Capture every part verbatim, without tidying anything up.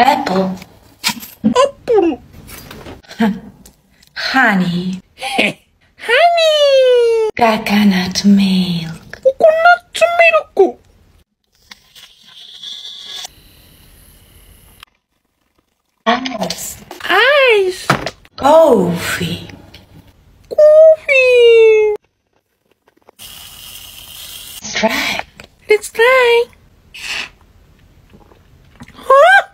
Apple. Apple. Honey. Honey. Coconut milk. Coconut milk. Ice. Ice. Coffee. Coffee. Let's try. Let's try. Huh?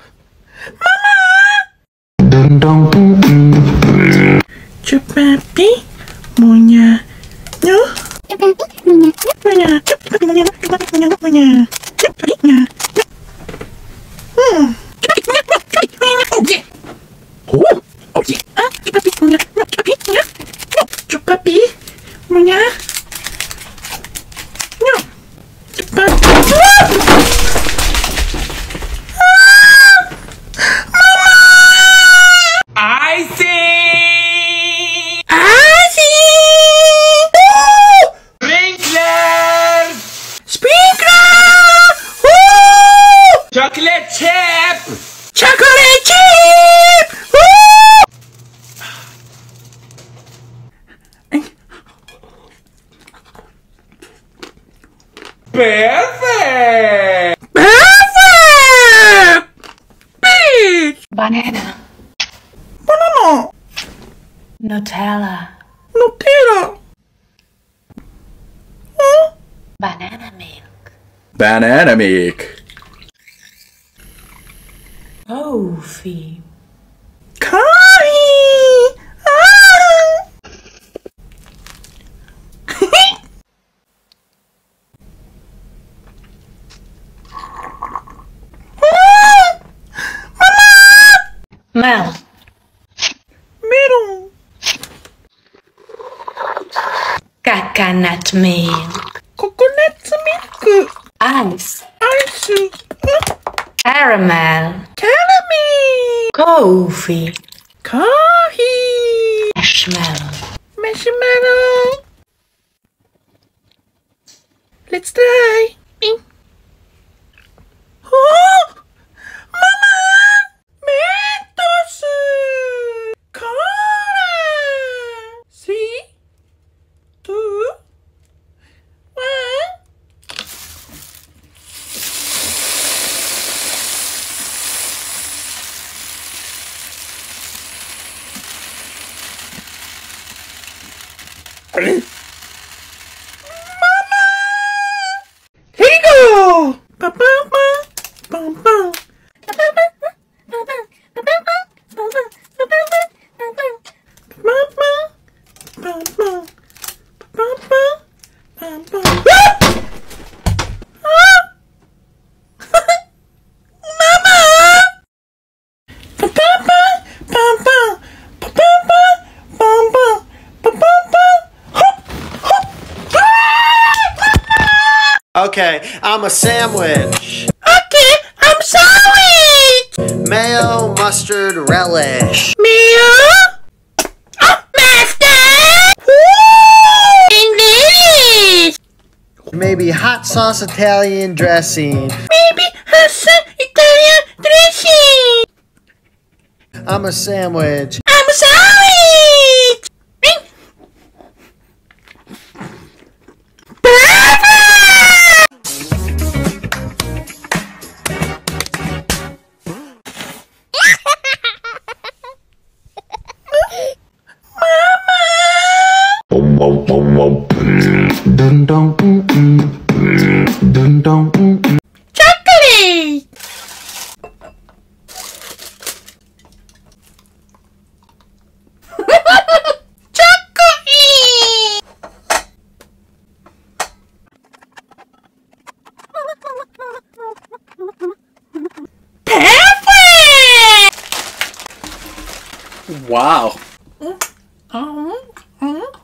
Mama! Dun dun dun dun. Papi punya nyo. Punya. Papi punya. Papi punya. Punya. Papi punya. Hmm. Papi punya. Papi punya. Oke. Oh. Oke. Ah, papi punya. Papi punya. No. Papi punya. No. Cepat. I see. I see. Oh! Sprinkler. Sprinkler. Oh! Chocolate chip. Chocolate chip. Oh! Perfect. Perfect. Peach. Banana. Banana. Nutella. Nutella. Huh? Banana milk. Banana milk. Coffee. Coffee. Ah. Milk. Middle. Coconut milk. Coconut milk. Ice. Ice. Huh? Caramel. Caramel. Coffee. Coffee. Marshmallow. Marshmallow. Let's try. Oh, Mama! Mentos. Cola. Three, two, one. Mama! Here you go! Ba ba ba ba ba. Okay, I'm a sandwich. Okay, I'm sorry. Mayo, mustard, relish. Mayo? Oh, master! Woo! English! Maybe hot sauce Italian dressing. Maybe a some Italian dressing. I'm a sandwich. I'm sorry. Dun dun dun dun dun dun dun. Chocolate. Chocolate. Perfect. Wow. Oh, oh.